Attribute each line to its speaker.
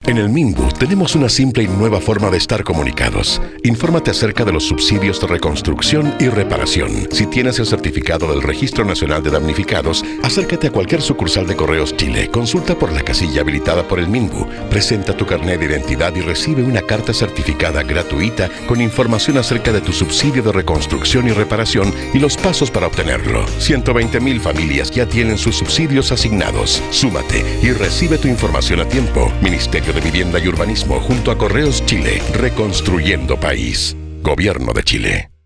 Speaker 1: En el Minbu tenemos una simple y nueva forma de estar comunicados. Infórmate acerca de los subsidios de reconstrucción y reparación. Si tienes el certificado del Registro Nacional de Damnificados, acércate a cualquier sucursal de Correos Chile, consulta por la casilla habilitada por el Minbu, presenta tu carnet de identidad y recibe una carta certificada gratuita con información acerca de tu subsidio de reconstrucción y reparación y los pasos para obtenerlo. 120.000 familias ya tienen sus subsidios asignados. Súmate y recibe tu información a tiempo. Ministerio de Vivienda y Urbanismo junto a Correos Chile, reconstruyendo país. Gobierno de Chile.